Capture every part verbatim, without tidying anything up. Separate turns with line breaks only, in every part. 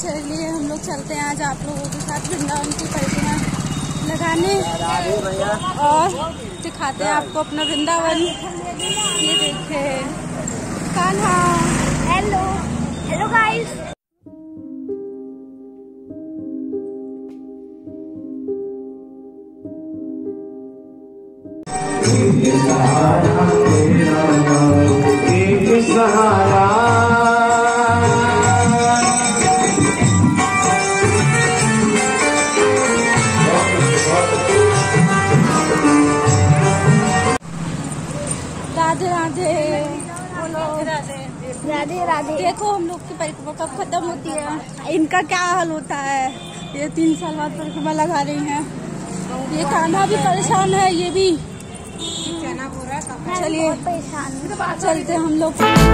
चलिए हम लोग चलते हैं आज आप लोगों के साथ वृंदावन की परिक्रमा लगाने और दिखाते हैं आपको अपना वृंदावन। ये देखे Kanha.
Hello hello guys.
Radhe Radhe
Radhe Radhe.
देखो हम लोग की परिक्रमा कब खत्म होती है, इनका क्या हाल होता है। ये तीन साल बाद परिक्रमा लगा रही हैं। ये कान्हा भी परेशान है, ये भी। चलिए चलते हम लोग।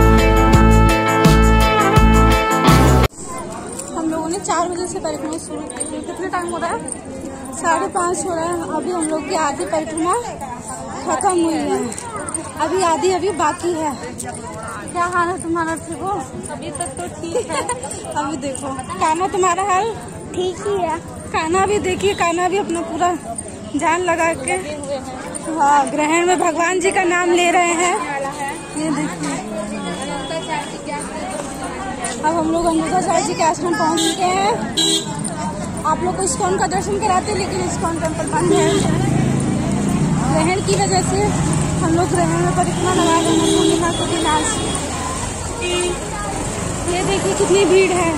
हम लोगों ने चार बजे से परिक्रमा शुरू की। कितना टाइम हो रहा है? साढ़े पाँच हो रहा है। अभी हम लोग की आधी परिक्रमा खत्म हुई है, अभी आधी अभी बाकी है। क्या हाल है तुम्हारा? ठीक हो? अभी तक तो ठीक है। अभी देखो कान्हा, तुम्हारा हाल
ठीक ही है।
कान्हा भी देखिए, कान्हा भी अपना पूरा जान लगा के हाँ ग्रहण में भगवान जी का नाम ले रहे हैं। ये देखिए अब हम लोग अमृताचार्य जी के आश्रम पहुंच चुके हैं। आप लोग को इस्कॉन का दर्शन कराते, लेकिन इस्कॉन टेम्पल बंद है। ग्रहण की वजह से हम लोग ग्रहण में परिक्रमा लगा रहे हैं पूर्णिमा के दिन आज। ये देखिए कितनी भीड़ है।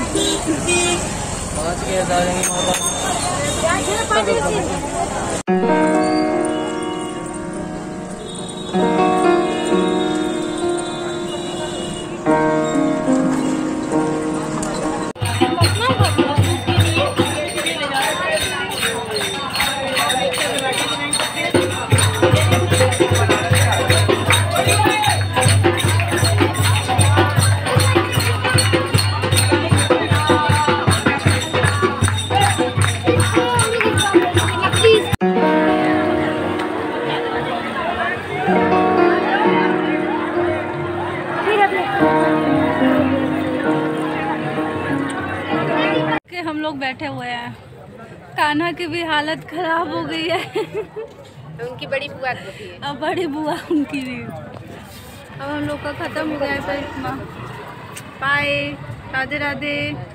हम लोग बैठे हुए हैं। कान्हा की भी हालत खराब हो गई है।
उनकी बड़ी बुआ होती है।
अब बड़ी बुआ उनकी भी। अब हम लोग का खत्म हो गया है परिक्रमा। बाय, राधे राधे।